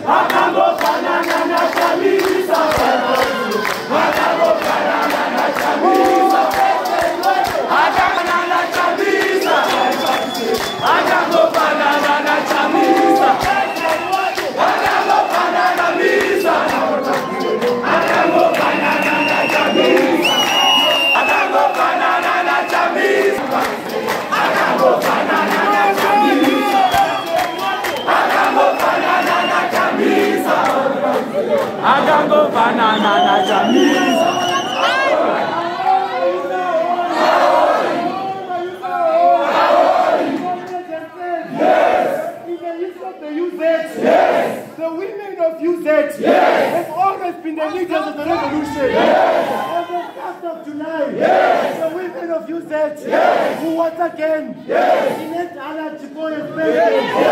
akangofanana na Chamisa, akangofanana na Chamisa, akangofanana na Chamisa, akangofanana na Chamisa, akangofanana na Chamisa, akangofanana na Chamisa, akangofanana na Chamisa, akangofanana na Chamisa, akangofanana na Chamisa, akangofanana na Chamisa. The women of UZ have always been the leaders of the revolution. On the 1st of July, the women of UZ who once again elect Allan Chipoyi as president.